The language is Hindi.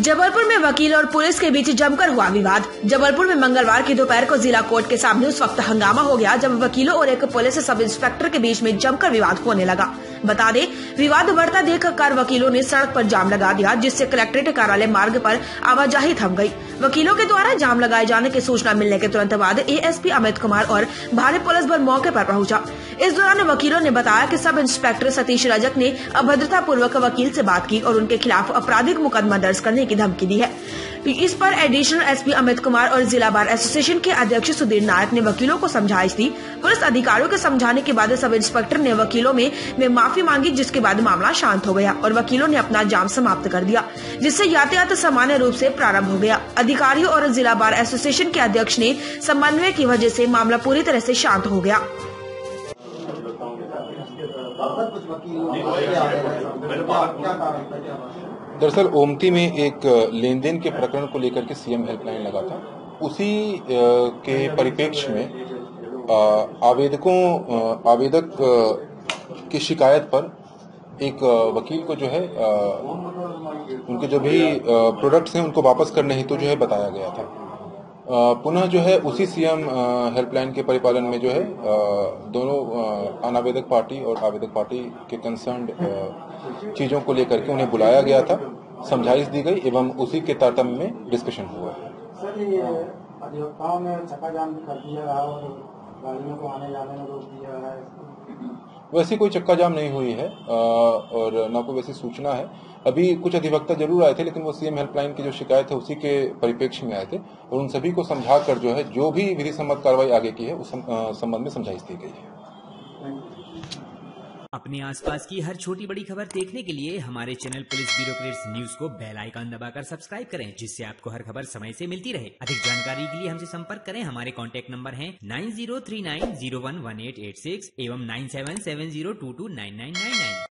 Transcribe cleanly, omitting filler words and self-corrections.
जबलपुर में वकील और पुलिस के बीच जमकर हुआ विवाद। जबलपुर में मंगलवार की दोपहर को जिला कोर्ट के सामने उस वक्त हंगामा हो गया जब वकीलों और एक पुलिस सब इंस्पेक्टर के बीच में जमकर विवाद होने लगा। बता दें, विवाद बढ़ता देख कार वकीलों ने सड़क पर जाम लगा दिया, जिससे कलेक्ट्रेट कार्यालय मार्ग पर आवाजाही थम गई। वकीलों के द्वारा जाम लगाए जाने की सूचना मिलने के तुरंत बाद एएसपी अमित कुमार और भारी पुलिस बल मौके पर पहुंचा। इस दौरान वकीलों ने बताया कि सब इंस्पेक्टर सतीश रजक ने अभद्रता पूर्वक वकील से बात की और उनके खिलाफ आपराधिक मुकदमा दर्ज करने की धमकी दी है। इस पर एडिशनल एसपी अमित कुमार और जिला बार एसोसिएशन के अध्यक्ष सुधीर नायक ने वकीलों को समझाइश दी। पुलिस अधिकारियों के समझाने के बाद सब इंस्पेक्टर ने वकीलों में माफी मांगी, जिसके बाद मामला शांत हो गया और वकीलों ने अपना जाम समाप्त कर दिया, जिससे यातायात सामान्य रूप से प्रारंभ हो गया। अधिकारियों और जिला बार एसोसिएशन के अध्यक्ष ने समन्वय की वजह से मामला पूरी तरह से शांत हो गया। दरअसल ओमती में एक लेन देन के प्रकरण को लेकर के सीएम हेल्पलाइन लगा था। उसी के परिप्रेक्ष्य में आवेदक की शिकायत पर एक वकील को जो है उनके जो भी प्रोडक्ट्स हैं उनको वापस करने हेतु जो है बताया गया था। पुनः जो है उसी सीएम हेल्पलाइन के परिपालन में जो है दोनों अनावेदक पार्टी और आवेदक पार्टी के कंसर्न्ड चीजों को लेकर के उन्हें बुलाया गया था, समझाइश दी गई एवं उसी के तारतम्य में डिस्कशन हुआ। सर, ये अधिवक्ताओं ने चक्का जाम कर दिया है और गाड़ियों को आने जाने में रोक दिया है। वैसी कोई चक्का जाम नहीं हुई है और न कोई वैसी सूचना है। अभी कुछ अधिवक्ता जरूर आए थे, लेकिन वो सीएम हेल्पलाइन की जो शिकायत है उसी के परिप्रेक्ष्य में आए थे और उन सभी को समझाकर जो है जो भी विधि सम्मत कार्रवाई आगे की है उस संबंध में समझाइश दी गई है। अपने आसपास की हर छोटी बड़ी खबर देखने के लिए हमारे चैनल पुलिस ब्यूरोक्रेट्स न्यूज को बेल आइकन दबाकर सब्सक्राइब करें, जिससे आपको हर खबर समय से मिलती रहे। अधिक जानकारी के लिए हमसे संपर्क करें। हमारे कॉन्टैक्ट नंबर हैं 9039011886 एवं 9770229999।